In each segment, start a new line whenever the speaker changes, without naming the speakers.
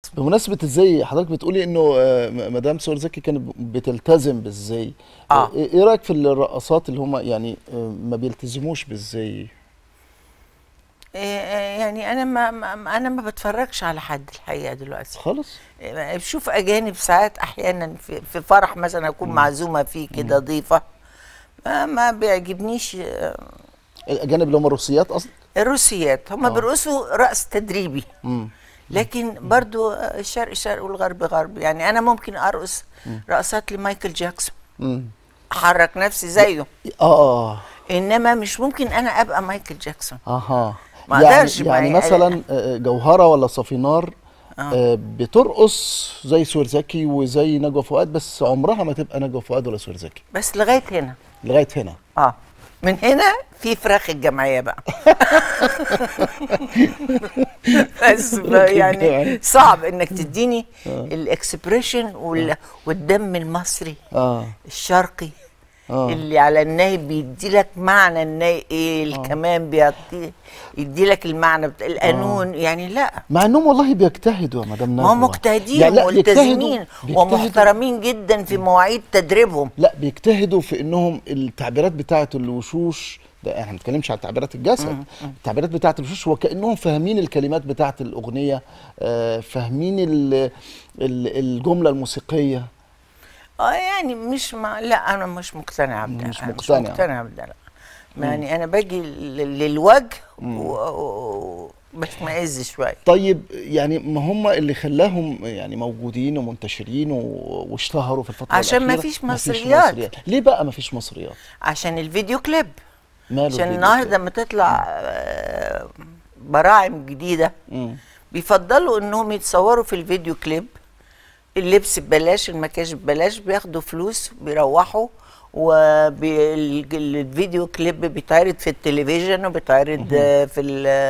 بمناسبة الزي، حضرتك بتقولي انه مدام سهير زكي كانت بتلتزم بالزي. ايه رأيك في الرقصات اللي هم يعني ما بيلتزموش بالزي؟
يعني انا ما بتفرجش على حد الحقيقه دلوقتي
خالص.
بشوف اجانب ساعات احيانا في فرح مثلا اكون معزومه فيه كده ضيفه، ما بيعجبنيش.
الاجانب اللي هم الروسيات قصدك؟
الروسيات هم بيرقصوا رقص تدريبي، لكن برضو الشرق شرق والغرب غرب. يعني انا ممكن ارقص رقصات لمايكل جاكسون، احرك نفسي زيه، انما مش ممكن انا ابقى مايكل جاكسون. ما اقدرش.
يعني مثلا جوهره ولا صفينار بترقص زي سهير زكي وزي نجوى فؤاد، بس عمرها ما تبقى نجوى فؤاد ولا سهير زكي.
بس لغايه هنا.
لغايه هنا.
من هنا في فراخ الجمعيه بقى. بس يعني صعب انك تديني الاكسبريشن والدم المصري الشرقي اللي على الناي بيدي لك معنى الناي، ايه الكمان يدي لك المعنى بتاع القانون. يعني لا،
مع انهم والله بيجتهدوا يا مدام نجوى.
ما هم مجتهدين يعني وملتزمين ومحترمين جدا في مواعيد تدريبهم.
لا، بيجتهدوا في انهم التعبيرات بتاعه الوشوش، ده احنا ما بنتكلمش على تعبيرات الجسد، التعبيرات بتاعه الوشوش وكانهم فاهمين الكلمات بتاعه الاغنيه، فاهمين الجمله الموسيقيه.
يعني لا انا مش مقتنعه بده.
مش مقتنعه
بده، لا. يعني انا باجي للوجه بشمئز شويه.
طيب يعني ما هم اللي خلاهم يعني موجودين ومنتشرين واشتهروا في الفتره
عشان
الاخيره
ما فيش مصريات.
ليه بقى ما فيش مصريات؟
عشان الفيديو كليب.
عشان
النهارده لما تطلع براعم جديده بيفضلوا انهم يتصوروا في الفيديو كليب، اللبس ببلاش، المكياج ببلاش، بياخدوا فلوس بيروحوا، والفيديو كليب بيتعرض في التلفزيون وبيتعرض في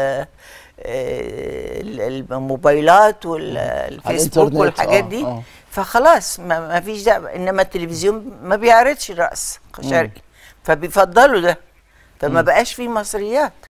الموبايلات والفيسبوك والحاجات دي. فخلاص ما فيش دعوه. انما التلفزيون ما بيعرضش رقص شرقي، فبيفضلوا ده، فما بقاش فيه مصريات.